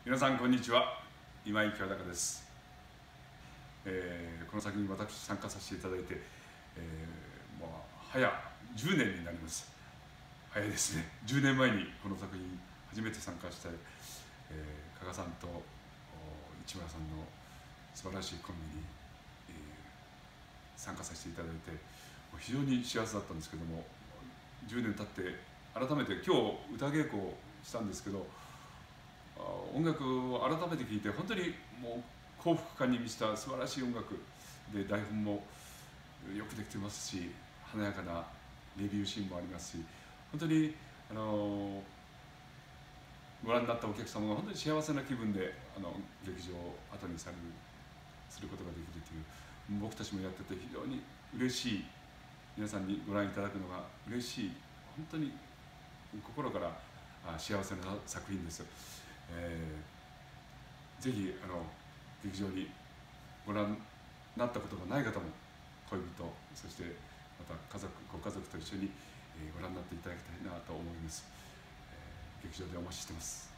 皆さんこんにちは。今井清隆です。この作品に私参加させていただいて、もう早10年になります。早いですね。10年前にこの作品初めて参加した、加賀さんと市村さんの素晴らしいコンビに、参加させていただいて非常に幸せだったんですけども、10年経って改めて今日歌稽古をしたんですけど、音楽を改めて聴いて本当にもう幸福感に満ちた素晴らしい音楽で、台本もよくできてますし、華やかなレビューシーンもありますし、本当にご覧になったお客様が本当に幸せな気分で劇場を後にすることができるという、僕たちもやってて非常に嬉しい、皆さんにご覧いただくのが嬉しい、本当に心から幸せな作品です。ぜひ劇場にご覧になったことがない方も、恋人、そしてまたご家族と一緒にご覧になっていただきたいなと思います。劇場でお待ちしてます。